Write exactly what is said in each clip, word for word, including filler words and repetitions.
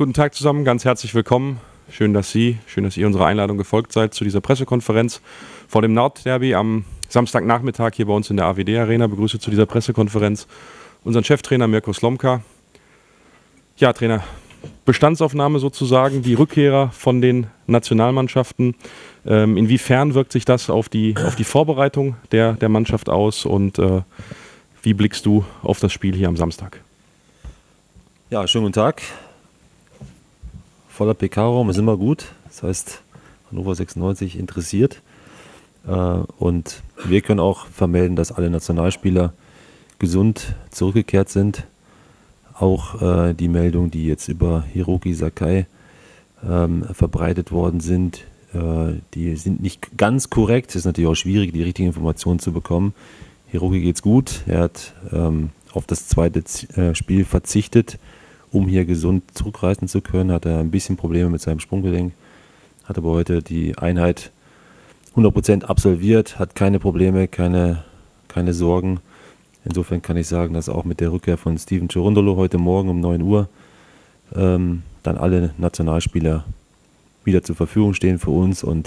Guten Tag zusammen, ganz herzlich willkommen. Schön, dass Sie, schön, dass ihr unserer Einladung gefolgt seid zu dieser Pressekonferenz vor dem Nordderby am Samstagnachmittag hier bei uns in der A W D-Arena. Begrüße zu dieser Pressekonferenz unseren Cheftrainer Mirko Slomka. Ja, Trainer, Bestandsaufnahme sozusagen, die Rückkehrer von den Nationalmannschaften. Ähm, inwiefern wirkt sich das auf die, auf die Vorbereitung der, der Mannschaft aus und äh, wie blickst du auf das Spiel hier am Samstag? Ja, schönen guten Tag. Voller P K-Raum ist immer gut. Das heißt, Hannover sechsundneunzig interessiert. Äh, und wir können auch vermelden, dass alle Nationalspieler gesund zurückgekehrt sind. Auch äh, die Meldungen, die jetzt über Hiroki Sakai ähm, verbreitet worden sind, äh, die sind nicht ganz korrekt. Es ist natürlich auch schwierig, die richtigen Informationen zu bekommen. Hiroki geht's gut. Er hat ähm, auf das zweite Z äh, Spiel verzichtet, um hier gesund zurückreisen zu können. Hat er ein bisschen Probleme mit seinem Sprunggelenk. Hat aber heute die Einheit hundert Prozent absolviert, hat keine Probleme, keine, keine Sorgen. Insofern kann ich sagen, dass auch mit der Rückkehr von Steven Cherundolo heute Morgen um neun Uhr ähm, dann alle Nationalspieler wieder zur Verfügung stehen für uns und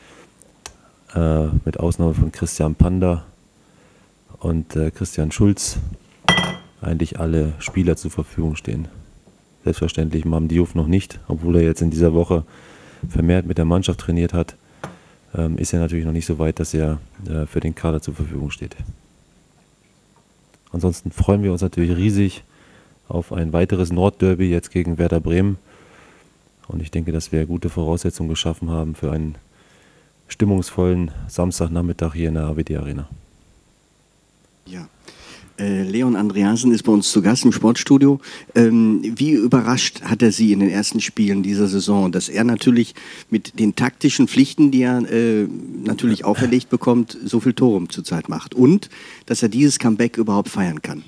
äh, mit Ausnahme von Christian Panda und äh, Christian Schulz eigentlich alle Spieler zur Verfügung stehen. Selbstverständlich Mam Diouf noch nicht, obwohl er jetzt in dieser Woche vermehrt mit der Mannschaft trainiert hat, ähm, ist er natürlich noch nicht so weit, dass er äh, für den Kader zur Verfügung steht. Ansonsten freuen wir uns natürlich riesig auf ein weiteres Nordderby jetzt gegen Werder Bremen. Und ich denke, dass wir gute Voraussetzungen geschaffen haben für einen stimmungsvollen Samstagnachmittag hier in der A W D-Arena. Ja. Leon Andreasen ist bei uns zu Gast im Sportstudio. Ähm, wie überrascht hat er Sie in den ersten Spielen dieser Saison, dass er natürlich mit den taktischen Pflichten, die er äh, natürlich auferlegt bekommt, so viel Tore zurzeit macht und dass er dieses Comeback überhaupt feiern kann?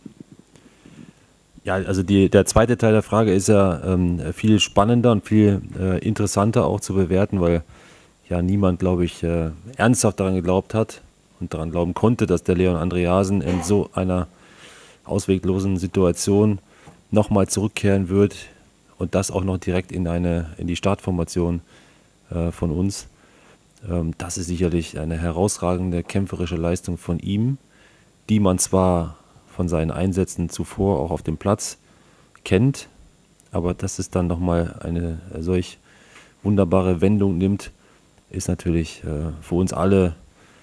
Ja, also die, der zweite Teil der Frage ist ja ähm, viel spannender und viel äh, interessanter auch zu bewerten, weil ja niemand, glaube ich, äh, ernsthaft daran geglaubt hat und daran glauben konnte, dass der Leon Andreasen in so einer ausweglosen Situation nochmal zurückkehren wird und das auch noch direkt in, eine, in die Startformation äh, von uns. Ähm, das ist sicherlich eine herausragende kämpferische Leistung von ihm, die man zwar von seinen Einsätzen zuvor auch auf dem Platz kennt, aber dass es dann nochmal eine solch wunderbare Wendung nimmt, ist natürlich äh, für uns alle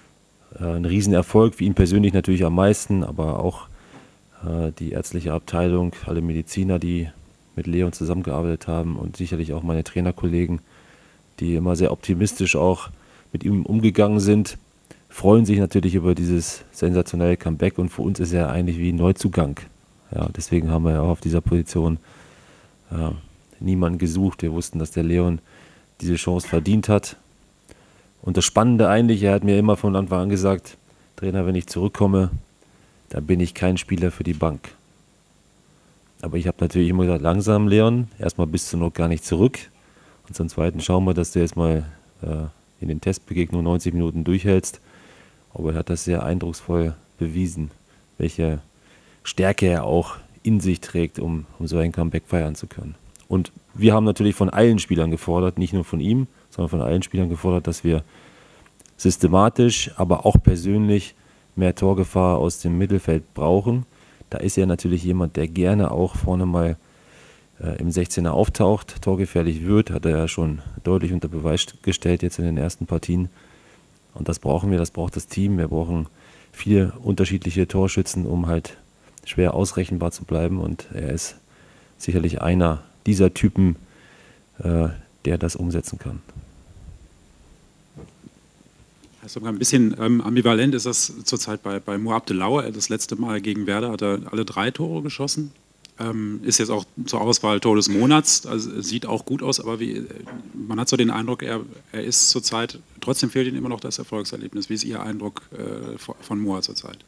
ein Riesenerfolg, für ihn persönlich natürlich am meisten, aber auch äh, die ärztliche Abteilung, alle Mediziner, die mit Leon zusammengearbeitet haben und sicherlich auch meine Trainerkollegen, die immer sehr optimistisch auch mit ihm umgegangen sind, freuen sich natürlich über dieses sensationelle Comeback und für uns ist er eigentlich wie ein Neuzugang. Ja, deswegen haben wir ja auch auf dieser Position äh, niemanden gesucht. Wir wussten, dass der Leon diese Chance verdient hat. Und das Spannende eigentlich, er hat mir immer von Anfang an gesagt, Trainer, wenn ich zurückkomme, dann bin ich kein Spieler für die Bank. Aber ich habe natürlich immer gesagt, langsam Leon, erstmal bist du noch gar nicht zurück. Und zum Zweiten schauen wir, dass du jetzt mal äh, in den Testbegegnungen neunzig Minuten durchhältst. Aber er hat das sehr eindrucksvoll bewiesen, welche Stärke er auch in sich trägt, um, um so ein Comeback feiern zu können. Und wir haben natürlich von allen Spielern gefordert, nicht nur von ihm, sondern von allen Spielern gefordert, dass wir systematisch, aber auch persönlich mehr Torgefahr aus dem Mittelfeld brauchen. Da ist er natürlich jemand, der gerne auch vorne mal äh, im sechzehner auftaucht, torgefährlich wird, hat er ja schon deutlich unter Beweis gestellt jetzt in den ersten Partien. Und das brauchen wir, das braucht das Team. Wir brauchen viele unterschiedliche Torschützen, um halt schwer ausrechenbar zu bleiben. Und er ist sicherlich einer dieser Typen, äh, der das umsetzen kann. Also ein bisschen ähm, ambivalent ist das zurzeit bei, bei Mo Abdelauer. Das letzte Mal gegen Werder hat er alle drei Tore geschossen. Ähm, ist jetzt auch zur Auswahl Tor des Monats. Also sieht auch gut aus, aber wie, man hat so den Eindruck, er, er ist zurzeit, trotzdem fehlt ihm immer noch das Erfolgserlebnis. Wie ist Ihr Eindruck äh, von Mo zurzeit?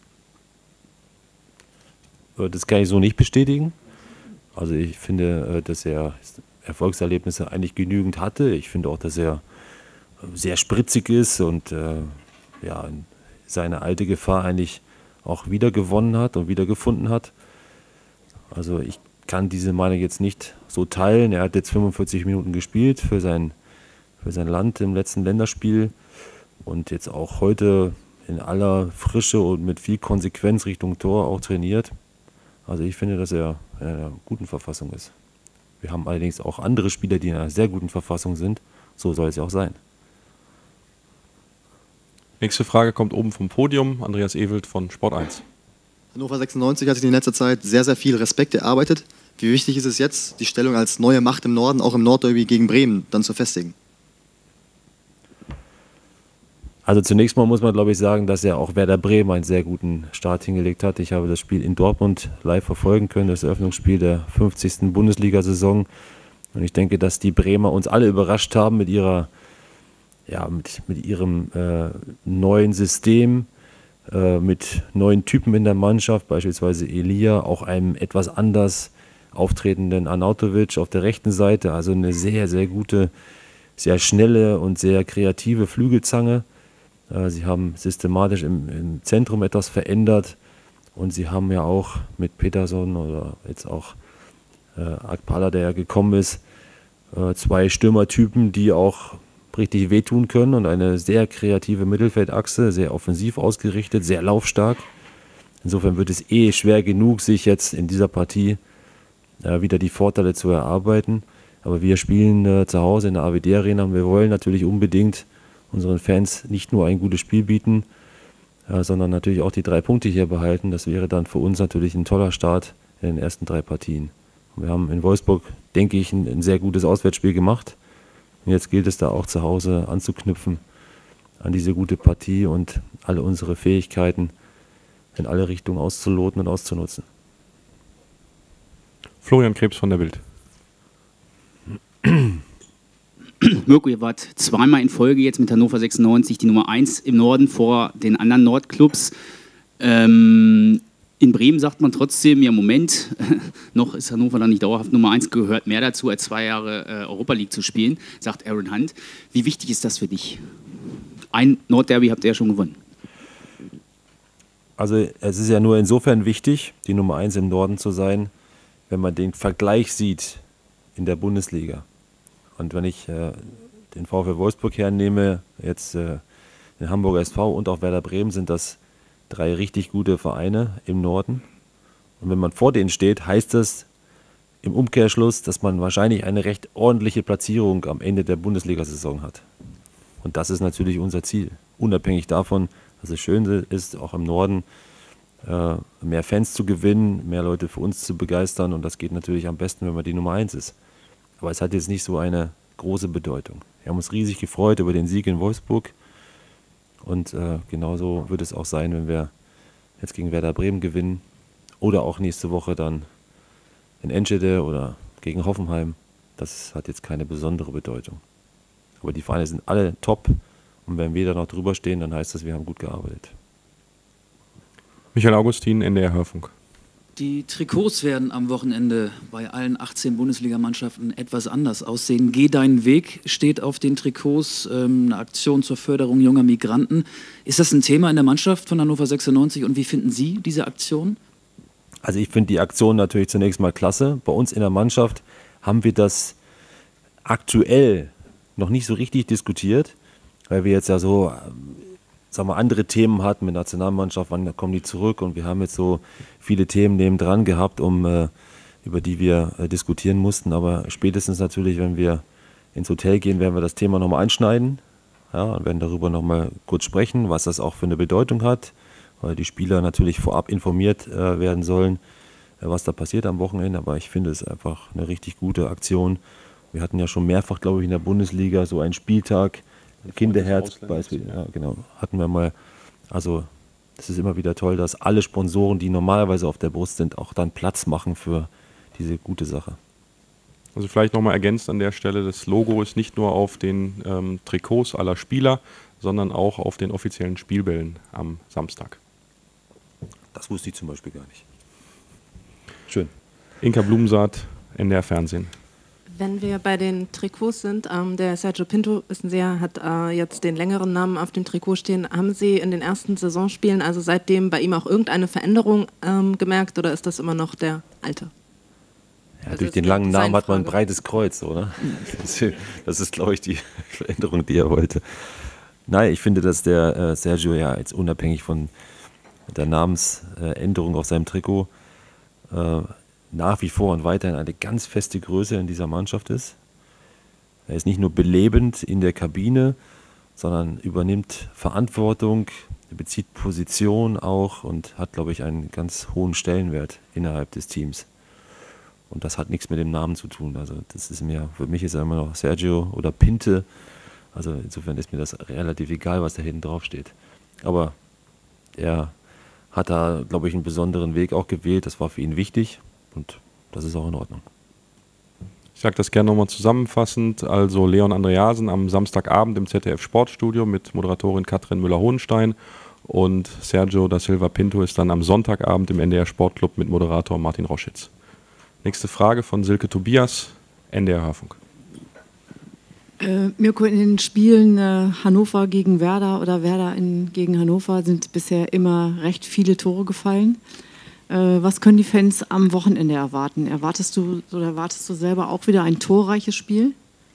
Das kann ich so nicht bestätigen. Also ich finde, dass er Erfolgserlebnisse eigentlich genügend hatte. Ich finde auch, dass er sehr spritzig ist und äh, ja, seine alte Gefahr eigentlich auch wieder gewonnen hat und wieder gefunden hat. Also ich kann diese Meinung jetzt nicht so teilen. Er hat jetzt fünfundvierzig Minuten gespielt für sein, für sein Land im letzten Länderspiel und jetzt auch heute in aller Frische und mit viel Konsequenz Richtung Tor auch trainiert. Also ich finde, dass er in einer guten Verfassung ist. Wir haben allerdings auch andere Spieler, die in einer sehr guten Verfassung sind. So soll es ja auch sein. Nächste Frage kommt oben vom Podium. Andreas Ewelt von Sport eins. Hannover sechsundneunzig hat sich in letzter Zeit sehr, sehr viel Respekt erarbeitet. Wie wichtig ist es jetzt, die Stellung als neue Macht im Norden, auch im Nordderby gegen Bremen, dann zu festigen? Also zunächst mal muss man, glaube ich, sagen, dass ja auch Werder Bremen einen sehr guten Start hingelegt hat. Ich habe das Spiel in Dortmund live verfolgen können, das Eröffnungsspiel der fünfzigsten Bundesliga-Saison. Und ich denke, dass die Bremer uns alle überrascht haben mit ihrer, ja, mit, mit ihrem äh, neuen System, äh, mit neuen Typen in der Mannschaft, beispielsweise Elia, auch einem etwas anders auftretenden Arnautovic auf der rechten Seite. Also eine sehr, sehr gute, sehr schnelle und sehr kreative Flügelzange. Sie haben systematisch im, im Zentrum etwas verändert und sie haben ja auch mit Peterson oder jetzt auch äh, Akpala, der ja gekommen ist, äh, zwei Stürmertypen, die auch richtig wehtun können und eine sehr kreative Mittelfeldachse, sehr offensiv ausgerichtet, sehr laufstark. Insofern wird es eh schwer genug, sich jetzt in dieser Partie äh, wieder die Vorteile zu erarbeiten. Aber wir spielen äh, zu Hause in der A W D-Arena und wir wollen natürlich unbedingt unseren Fans nicht nur ein gutes Spiel bieten, äh, sondern natürlich auch die drei Punkte hier behalten. Das wäre dann für uns natürlich ein toller Start in den ersten drei Partien. Und wir haben in Wolfsburg, denke ich, ein, ein sehr gutes Auswärtsspiel gemacht. Und jetzt gilt es da auch zu Hause anzuknüpfen an diese gute Partie und alle unsere Fähigkeiten in alle Richtungen auszuloten und auszunutzen. Florian Krebs von der Bild. Mirko, ihr wart zweimal in Folge jetzt mit Hannover sechsundneunzig die Nummer eins im Norden vor den anderen Nordclubs. Ähm, in Bremen sagt man trotzdem, ja Moment, noch ist Hannover dann nicht dauerhaft Nummer eins, gehört mehr dazu, als zwei Jahre äh, Europa League zu spielen, sagt Aaron Hunt. Wie wichtig ist das für dich? Ein Nordderby habt ihr ja schon gewonnen. Also es ist ja nur insofern wichtig, die Nummer eins im Norden zu sein, wenn man den Vergleich sieht in der Bundesliga. Und wenn ich äh, den VfL Wolfsburg hernehme, jetzt äh, den Hamburger S V und auch Werder Bremen, sind das drei richtig gute Vereine im Norden. Und wenn man vor denen steht, heißt das im Umkehrschluss, dass man wahrscheinlich eine recht ordentliche Platzierung am Ende der Bundesliga-Saison hat. Und das ist natürlich unser Ziel. Unabhängig davon, dass es schön ist, auch im Norden äh, mehr Fans zu gewinnen, mehr Leute für uns zu begeistern. Und das geht natürlich am besten, wenn man die Nummer eins ist. Aber es hat jetzt nicht so eine große Bedeutung. Wir haben uns riesig gefreut über den Sieg in Wolfsburg. Und äh, genauso wird es auch sein, wenn wir jetzt gegen Werder Bremen gewinnen. Oder auch nächste Woche dann in Enschede oder gegen Hoffenheim. Das hat jetzt keine besondere Bedeutung. Aber die Vereine sind alle top. Und wenn wir da noch drüber stehen, dann heißt das, wir haben gut gearbeitet. Michael Augustin, N D R Hörfunk. Die Trikots werden am Wochenende bei allen achtzehn Bundesligamannschaften etwas anders aussehen. Geh deinen Weg steht auf den Trikots, ähm, eine Aktion zur Förderung junger Migranten. Ist das ein Thema in der Mannschaft von Hannover sechsundneunzig und wie finden Sie diese Aktion? Also ich finde die Aktion natürlich zunächst mal klasse. Bei uns in der Mannschaft haben wir das aktuell noch nicht so richtig diskutiert, weil wir jetzt ja so sagen wir, andere Themen hatten mit Nationalmannschaft, wann kommen die zurück, und wir haben jetzt so viele Themen nebendran gehabt, um, äh, über die wir äh, diskutieren mussten, aber spätestens natürlich, wenn wir ins Hotel gehen, werden wir das Thema nochmal anschneiden, ja, und werden darüber nochmal kurz sprechen, was das auch für eine Bedeutung hat, weil die Spieler natürlich vorab informiert äh, werden sollen, äh, was da passiert am Wochenende, aber ich finde es einfach eine richtig gute Aktion. Wir hatten ja schon mehrfach, glaube ich, in der Bundesliga so einen Spieltag, Kinderherz, Beispiel, ja, genau, hatten wir mal. Also es ist immer wieder toll, dass alle Sponsoren, die normalerweise auf der Brust sind, auch dann Platz machen für diese gute Sache. Also vielleicht nochmal ergänzt an der Stelle, das Logo ist nicht nur auf den ähm, Trikots aller Spieler, sondern auch auf den offiziellen Spielbällen am Samstag. Das wusste ich zum Beispiel gar nicht. Schön. Inka Blumensaat, N D R Fernsehen. Wenn wir bei den Trikots sind, ähm, der Sergio Pinto, wissen Sie ja, hat äh, jetzt den längeren Namen auf dem Trikot stehen. Haben Sie in den ersten Saisonspielen, also seitdem, bei ihm auch irgendeine Veränderung ähm, gemerkt oder ist das immer noch der alte? Ja, Also durch ist den eine langen Namen hat man ein Designfrage. breites Kreuz, oder? Das ist, das ist, glaube ich, die Veränderung, die er wollte. Nein, ich finde, dass der äh, Sergio ja jetzt unabhängig von der Namensänderung auf seinem Trikot äh, nach wie vor und weiterhin eine ganz feste Größe in dieser Mannschaft ist. Er ist nicht nur belebend in der Kabine, sondern übernimmt Verantwortung, bezieht Position auch und hat, glaube ich, einen ganz hohen Stellenwert innerhalb des Teams. Und das hat nichts mit dem Namen zu tun. Also das ist mir, für mich ist er immer noch Sergio oder Pinte. Also insofern ist mir das relativ egal, was da hinten drauf steht. Aber er hat da, glaube ich, einen besonderen Weg auch gewählt. Das war für ihn wichtig und das ist auch in Ordnung. Ich sage das gerne nochmal zusammenfassend. Also Leon Andreasen am Samstagabend im Z D F Sportstudio mit Moderatorin Katrin Müller-Hohenstein und Sergio da Silva Pinto ist dann am Sonntagabend im N D R Sportclub mit Moderator Martin Roschitz. Nächste Frage von Silke Tobias, N D R Hörfunk. Äh, Mirko, in den Spielen äh, Hannover gegen Werder oder Werder in, gegen Hannover sind bisher immer recht viele Tore gefallen. Äh, was können die Fans am Wochenende erwarten? Erwartest du oder erwartest du selber auch wieder ein torreiches Spiel?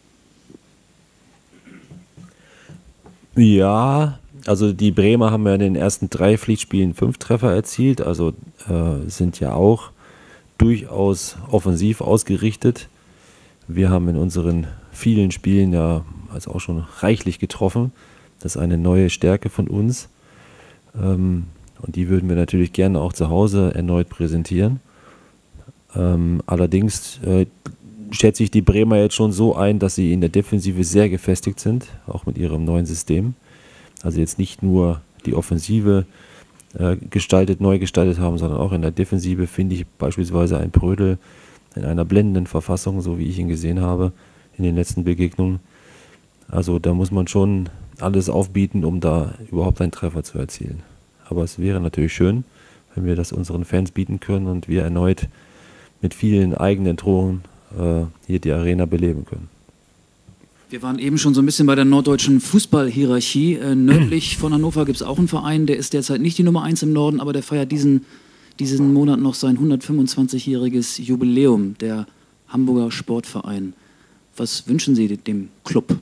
Ja, also die Bremer haben ja in den ersten drei Pflichtspielen fünf Treffer erzielt, also äh, sind ja auch durchaus offensiv ausgerichtet. Wir haben in unseren vielen Spielen ja also auch schon reichlich getroffen. Das ist eine neue Stärke von uns. Ähm, und die würden wir natürlich gerne auch zu Hause erneut präsentieren. Ähm, allerdings äh, schätze ich die Bremer jetzt schon so ein, dass sie in der Defensive sehr gefestigt sind, auch mit ihrem neuen System. Also jetzt nicht nur die Offensive äh, gestaltet, neu gestaltet haben, sondern auch in der Defensive finde ich beispielsweise ein Prödel in einer blendenden Verfassung, so wie ich ihn gesehen habe in den letzten Begegnungen. Also da muss man schon alles aufbieten, um da überhaupt einen Treffer zu erzielen. Aber es wäre natürlich schön, wenn wir das unseren Fans bieten können und wir erneut mit vielen eigenen Toren äh, hier die Arena beleben können. Wir waren eben schon so ein bisschen bei der norddeutschen Fußballhierarchie. Äh, nördlich von Hannover gibt es auch einen Verein, der ist derzeit nicht die Nummer eins im Norden, aber der feiert diesen, diesen Monat noch sein hundertfünfundzwanzigjähriges Jubiläum, der Hamburger Sportverein. Was wünschen Sie dem Club?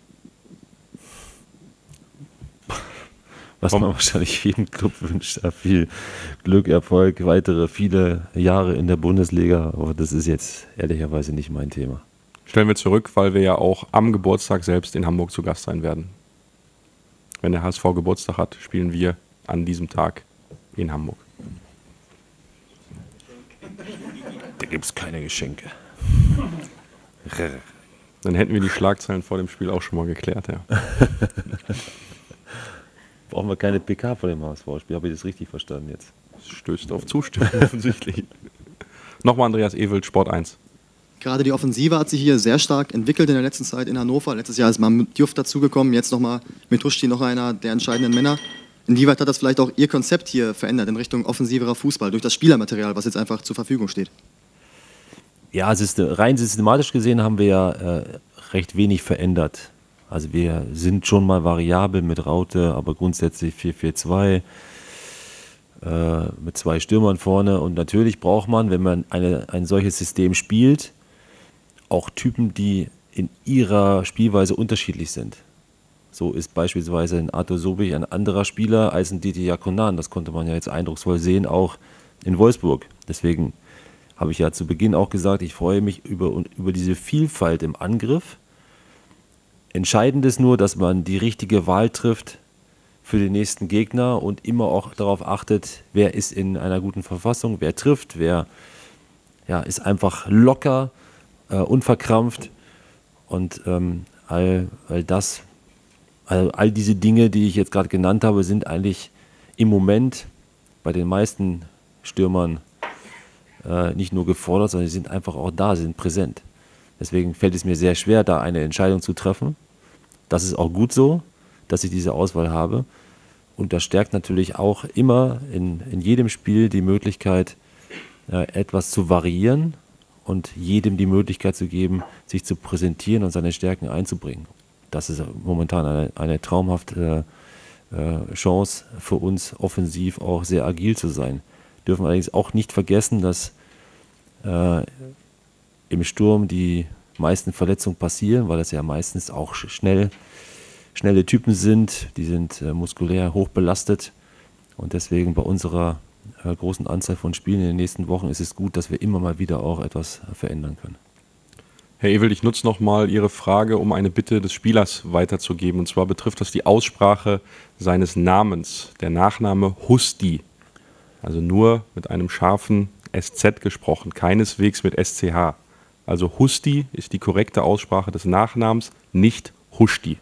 Was man wahrscheinlich jedem Club wünscht. Viel Glück, Erfolg, weitere viele Jahre in der Bundesliga. Aber das ist jetzt ehrlicherweise nicht mein Thema. Stellen wir zurück, weil wir ja auch am Geburtstag selbst in Hamburg zu Gast sein werden. Wenn der H S V Geburtstag hat, spielen wir an diesem Tag in Hamburg. Da gibt es keine Geschenke. Dann hätten wir die Schlagzeilen vor dem Spiel auch schon mal geklärt, ja. Brauchen wir keine P K vor dem H S V-Spiel, habe ich das richtig verstanden jetzt? Das stößt auf Zustimmung offensichtlich. Nochmal Andreas Ewelt, Sport eins. Gerade die Offensive hat sich hier sehr stark entwickelt in der letzten Zeit in Hannover. Letztes Jahr ist Mahmoud Diouf dazugekommen, jetzt nochmal mit Huschti noch einer der entscheidenden Männer. Inwieweit hat das vielleicht auch Ihr Konzept hier verändert in Richtung offensiverer Fußball durch das Spielermaterial, was jetzt einfach zur Verfügung steht? Ja, es ist, rein systematisch gesehen haben wir ja äh, recht wenig verändert. Also wir sind schon mal variabel mit Raute, aber grundsätzlich vier vier zwei äh, mit zwei Stürmern vorne. Und natürlich braucht man, wenn man eine, ein solches System spielt, auch Typen, die in ihrer Spielweise unterschiedlich sind. So ist beispielsweise ein Arthur Sobich ein anderer Spieler als ein Didi Yakunan. Das konnte man ja jetzt eindrucksvoll sehen, auch in Wolfsburg. Deswegen habe ich ja zu Beginn auch gesagt, ich freue mich über, über diese Vielfalt im Angriff. Entscheidend ist nur, dass man die richtige Wahl trifft für den nächsten Gegner und immer auch darauf achtet, wer ist in einer guten Verfassung, wer trifft, wer ja, ist einfach locker, äh, unverkrampft. Und ähm, all, all das, all, all diese Dinge, die ich jetzt gerade genannt habe, sind eigentlich im Moment bei den meisten Stürmern äh, nicht nur gefordert, sondern sie sind einfach auch da, sie sind präsent. Deswegen fällt es mir sehr schwer, da eine Entscheidung zu treffen. Das ist auch gut so, dass ich diese Auswahl habe. Und das stärkt natürlich auch immer in, in jedem Spiel die Möglichkeit, äh, etwas zu variieren und jedem die Möglichkeit zu geben, sich zu präsentieren und seine Stärken einzubringen. Das ist momentan eine, eine traumhafte äh, Chance für uns, offensiv auch sehr agil zu sein. Wir dürfen allerdings auch nicht vergessen, dass äh, im Sturm die meisten Verletzungen passieren, weil das ja meistens auch schnell, schnelle Typen sind. Die sind äh, muskulär hoch belastet. Und deswegen bei unserer äh, großen Anzahl von Spielen in den nächsten Wochen ist es gut, dass wir immer mal wieder auch etwas verändern können. Herr Ewald, ich nutze nochmal Ihre Frage, um eine Bitte des Spielers weiterzugeben. Und zwar betrifft das die Aussprache seines Namens. Der Nachname Husti. Also nur mit einem scharfen S Z gesprochen, keineswegs mit S C H. Also Husti ist die korrekte Aussprache des Nachnamens, nicht Huschti.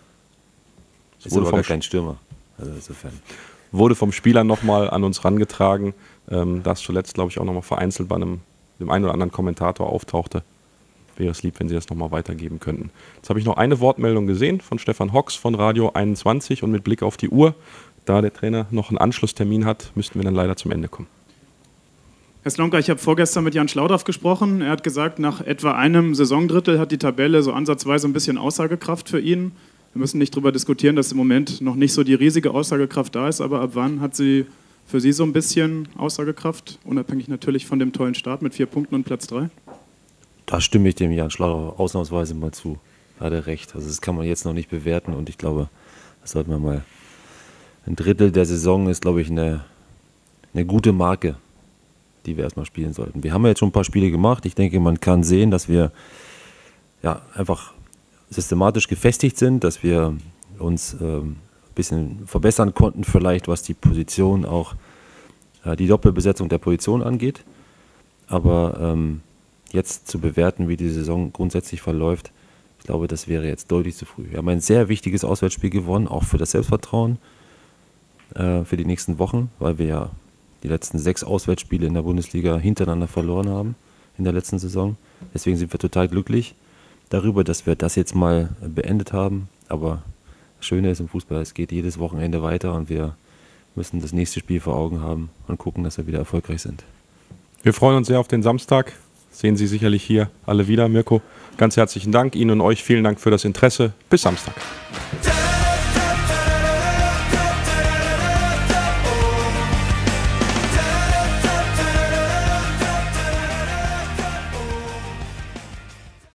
Ist aber gar kein Stürmer. Also insofern. Wurde vom Spieler nochmal an uns rangetragen, ähm, das zuletzt, glaube ich, auch nochmal vereinzelt bei einem, dem einen oder anderen Kommentator auftauchte. Wäre es lieb, wenn Sie das nochmal weitergeben könnten. Jetzt habe ich noch eine Wortmeldung gesehen von Stefan Hocks von Radio einundzwanzig und mit Blick auf die Uhr, da der Trainer noch einen Anschlusstermin hat, müssten wir dann leider zum Ende kommen. Herr Slomka, ich habe vorgestern mit Jan Schlaudraff gesprochen. Er hat gesagt, nach etwa einem Saisondrittel hat die Tabelle so ansatzweise ein bisschen Aussagekraft für ihn. Wir müssen nicht darüber diskutieren, dass im Moment noch nicht so die riesige Aussagekraft da ist, aber ab wann hat sie für Sie so ein bisschen Aussagekraft, unabhängig natürlich von dem tollen Start mit vier Punkten und Platz drei? Da stimme ich dem Jan Schlaudraff ausnahmsweise mal zu. Da hat er recht. Also das kann man jetzt noch nicht bewerten und ich glaube, das sollte man mal. Ein Drittel der Saison ist, glaube ich, eine, eine gute Marke, die wir erstmal spielen sollten. Wir haben ja jetzt schon ein paar Spiele gemacht. Ich denke, man kann sehen, dass wir ja, einfach systematisch gefestigt sind, dass wir uns ähm, ein bisschen verbessern konnten, vielleicht was die Position auch, äh, die Doppelbesetzung der Position angeht. Aber ähm, jetzt zu bewerten, wie die Saison grundsätzlich verläuft, ich glaube, das wäre jetzt deutlich zu früh. Wir haben ein sehr wichtiges Auswärtsspiel gewonnen, auch für das Selbstvertrauen äh, für die nächsten Wochen, weil wir ja die letzten sechs Auswärtsspiele in der Bundesliga hintereinander verloren haben in der letzten Saison. Deswegen sind wir total glücklich darüber, dass wir das jetzt mal beendet haben. Aber das Schöne ist im Fußball, es geht jedes Wochenende weiter und wir müssen das nächste Spiel vor Augen haben und gucken, dass wir wieder erfolgreich sind. Wir freuen uns sehr auf den Samstag. Sehen Sie sicherlich hier alle wieder. Mirko, ganz herzlichen Dank. Ihnen und euch vielen Dank für das Interesse. Bis Samstag.